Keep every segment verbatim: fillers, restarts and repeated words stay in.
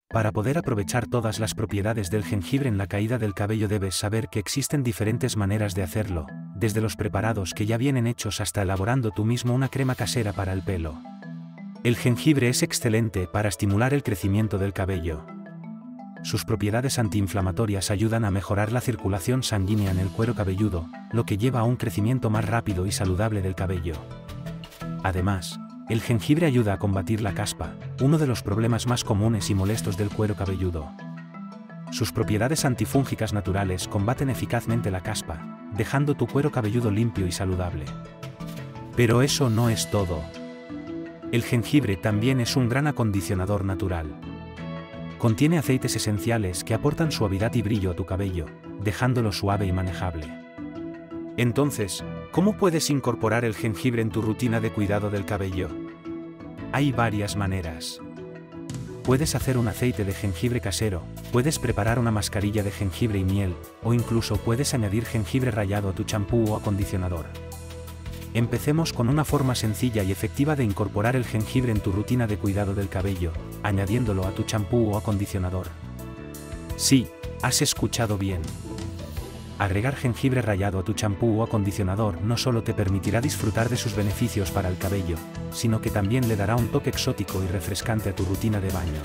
Para poder aprovechar todas las propiedades del jengibre en la caída del cabello debes saber que existen diferentes maneras de hacerlo, desde los preparados que ya vienen hechos hasta elaborando tú mismo una crema casera para el pelo. El jengibre es excelente para estimular el crecimiento del cabello. Sus propiedades antiinflamatorias ayudan a mejorar la circulación sanguínea en el cuero cabelludo, lo que lleva a un crecimiento más rápido y saludable del cabello. Además, el jengibre ayuda a combatir la caspa, uno de los problemas más comunes y molestos del cuero cabelludo. Sus propiedades antifúngicas naturales combaten eficazmente la caspa, dejando tu cuero cabelludo limpio y saludable. Pero eso no es todo. El jengibre también es un gran acondicionador natural. Contiene aceites esenciales que aportan suavidad y brillo a tu cabello, dejándolo suave y manejable. Entonces, ¿cómo puedes incorporar el jengibre en tu rutina de cuidado del cabello? Hay varias maneras. Puedes hacer un aceite de jengibre casero, puedes preparar una mascarilla de jengibre y miel, o incluso puedes añadir jengibre rallado a tu champú o acondicionador. Empecemos con una forma sencilla y efectiva de incorporar el jengibre en tu rutina de cuidado del cabello, añadiéndolo a tu champú o acondicionador. Sí, has escuchado bien. Agregar jengibre rallado a tu champú o acondicionador no solo te permitirá disfrutar de sus beneficios para el cabello, sino que también le dará un toque exótico y refrescante a tu rutina de baño.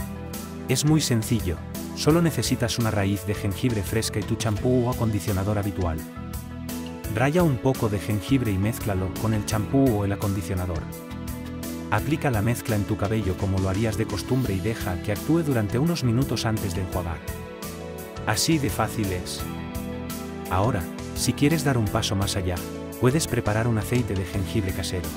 Es muy sencillo, solo necesitas una raíz de jengibre fresca y tu champú o acondicionador habitual. Ralla un poco de jengibre y mézclalo con el champú o el acondicionador. Aplica la mezcla en tu cabello como lo harías de costumbre y deja que actúe durante unos minutos antes de enjuagar. Así de fácil es. Ahora, si quieres dar un paso más allá, puedes preparar un aceite de jengibre casero.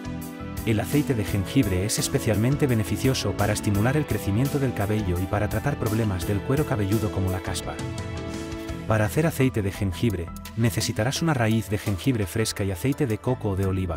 El aceite de jengibre es especialmente beneficioso para estimular el crecimiento del cabello y para tratar problemas del cuero cabelludo como la caspa. Para hacer aceite de jengibre, necesitarás una raíz de jengibre fresca y aceite de coco o de oliva.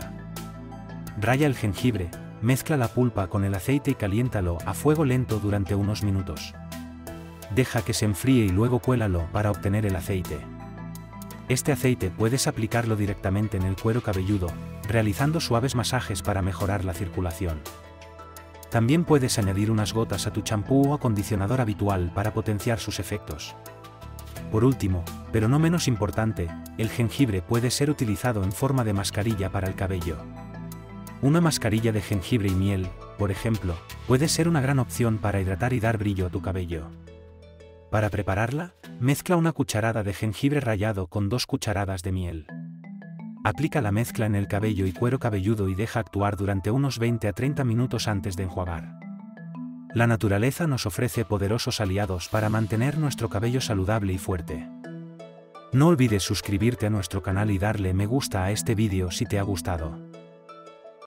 Ralla el jengibre, mezcla la pulpa con el aceite y caliéntalo a fuego lento durante unos minutos. Deja que se enfríe y luego cuélalo para obtener el aceite. Este aceite puedes aplicarlo directamente en el cuero cabelludo, realizando suaves masajes para mejorar la circulación. También puedes añadir unas gotas a tu champú o acondicionador habitual para potenciar sus efectos. Por último, pero no menos importante, el jengibre puede ser utilizado en forma de mascarilla para el cabello. Una mascarilla de jengibre y miel, por ejemplo, puede ser una gran opción para hidratar y dar brillo a tu cabello. Para prepararla, mezcla una cucharada de jengibre rallado con dos cucharadas de miel. Aplica la mezcla en el cabello y cuero cabelludo y deja actuar durante unos veinte a treinta minutos antes de enjuagar. La naturaleza nos ofrece poderosos aliados para mantener nuestro cabello saludable y fuerte. No olvides suscribirte a nuestro canal y darle me gusta a este vídeo si te ha gustado.